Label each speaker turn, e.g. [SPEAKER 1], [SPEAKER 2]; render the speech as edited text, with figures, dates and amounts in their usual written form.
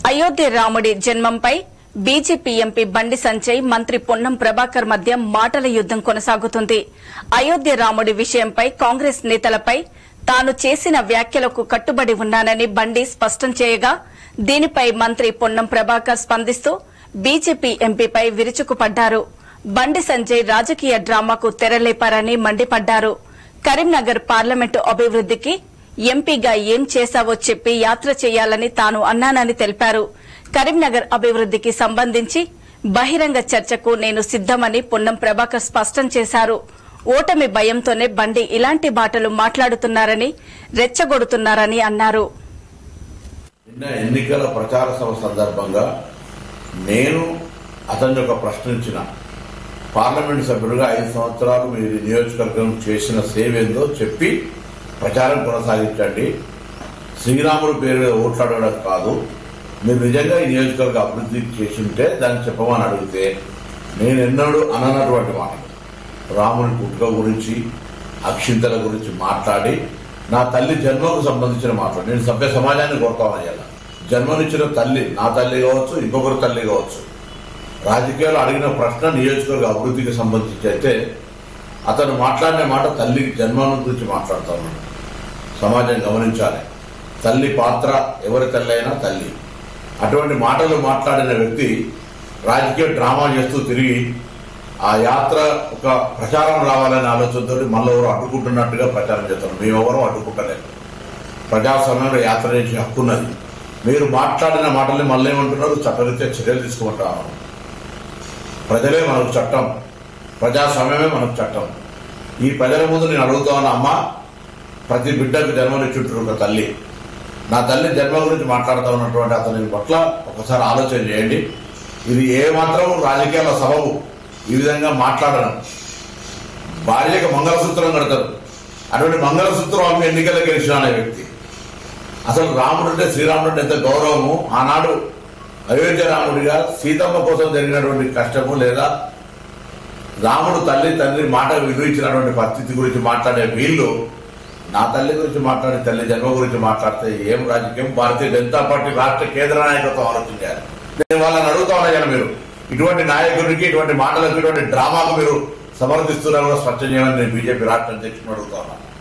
[SPEAKER 1] అయోధ్య రాముడి జన్మంపై BJP MP Bandi Sanjay మంత్రి పొన్నం ప్రభాకర్ మధ్య మాటల యుద్దం కొనసాగుతుంది. అయోధ్య రాముడి విషయంపై కాంగ్రెస్ నేతలపై తాను చేసిన వ్యాఖ్యలకు కట్టుబడి ఉన్నానని బండి స్పష్టం చేయగా, దీనిపై మంత్రి పొన్నం ప్రభాకర్ స్పందిస్తూ బీజేపీ ఎంపీపై విరుచుకుపడ్డారు. బండి సంజయ్ రాజకీయ డ్రామాకు తెరలేపారని మండిపడ్డారు. కరీంనగర్ పార్లమెంటు అభివృద్దికి ఎంపీగా ఏం చేశావో చెప్పి యాత్ర చేయాలని తాను అన్నానని తెలిపారు. కరీంనగర్ అభివృద్దికి సంబంధించి బహిరంగ చర్చకు నేను సిద్దమని పొన్నం ప్రభాకర్ స్పష్టం చేశారు. ఓటమి భయంతోనే బండి ఇలాంటి మాటలు మాట్లాడుతున్నారని, రెచ్చగొడుతున్నారని అన్నారు.
[SPEAKER 2] ఎన్నికల ప్రచార సభ సందర్భంగా నేను అతన్ని ఒక ప్రశ్నించిన పార్లమెంటు సభ్యుడిగా 5 సంవత్సరాలు మీరు నియోజకవర్గం చేసిన సేవ ఏందో చెప్పి ప్రచారం కొనసాగించండి. శ్రీరాముడు పేరు మీద ఓట్లాడడం కాదు, మీరు నిజంగా ఈ నియోజకవర్గ అభివృద్ధి చేసి ఉంటే దాన్ని చెప్పమని అడిగితే నేను ఎన్నడూ అననటువంటి మాట రాముని పుట్టుక గురించి, అక్షింతల గురించి మాట్లాడి నా తల్లి జన్మకు సంబంధించిన మాట్లాడి నేను సభ్య సమాజాన్ని కోరుతామయ్యాల. జన్మనిచ్చిన తల్లి నా తల్లి కావచ్చు, ఇంకొకరి తల్లి కావచ్చు. రాజకీయాలు అడిగిన ప్రశ్న నియోజకవర్గ అభివృద్ధికి సంబంధించి అయితే అతను మాట్లాడిన మాట తల్లికి జన్మం గురించి మాట్లాడుతా ఉన్నాడు. సమాజం గమనించాలి. తల్లి పాత్ర ఎవరి తల్లి అయినా తల్లి. అటువంటి మాటలు మాట్లాడిన వ్యక్తి రాజకీయ డ్రామా చేస్తూ తిరిగి ఆ యాత్ర ఒక ప్రచారం రావాలనే ఆలోచనతో మళ్ళీ ఎవరు అడ్డుకుంటున్నట్టుగా ప్రచారం చేస్తారు. మేమెవరూ అడ్డుకుంటలేదు. ప్రజాస్వామ్యంలో యాత్ర చేసే హక్కున్నది. మీరు మాట్లాడిన మాటల్ని మళ్ళీ ఏమంటున్నారు, చట్టరీత్యా చర్యలు తీసుకుంటాము. ప్రజలే మనకు చట్టం, ప్రజాస్వామ్యమే మనకు చట్టం. ఈ ప్రజల ముందు నేను అడుగుతా ఉన్నా, అమ్మ ప్రతి బిడ్డకు జన్మనిచ్చుంటారు ఒక తల్లి. నా తల్లి జన్మ గురించి మాట్లాడుతూ ఉన్నటువంటి అతని పట్ల ఒకసారి ఆలోచన చేయండి. ఇది ఏ మాత్రం రాజకీయాల సబబు ఈ విధంగా మాట్లాడడం. భార్యకు మంగళసూత్రం కడతారు, అటువంటి మంగళసూత్రం అమ్మ ఎన్నికలకు గెలిచిన అనే వ్యక్తి. అసలు రాముడు అంటే శ్రీరాముడు అంటే ఎంత గౌరవము. ఆనాడు అయోధ్య రాముడిగా సీతమ్మ కోసం జరిగినటువంటి కష్టము, లేదా రాముడు తల్లి తండ్రి మాట విలువించినటువంటి పరిస్థితి గురించి మాట్లాడే వీళ్ళు నా తల్లి గురించి మాట్లాడే తల్లి జన్మ గురించి మాట్లాడితే ఏం రాజకీయం? భారతీయ జనతా పార్టీ రాష్ట్ర కేంద్ర నాయకత్వం ఆలోచించారు. నేను వాళ్ళని అడుగుతా ఉన్నాను, మీరు ఇటువంటి నాయకుడికి, ఇటువంటి మాటలకు, ఇటువంటి డ్రామాకు మీరు సమర్థిస్తున్నా కూడా స్పష్టం చేయమని నేను బీజేపీ రాష్ట్ర అధ్యక్షుడు అడుగుతా ఉన్నాను.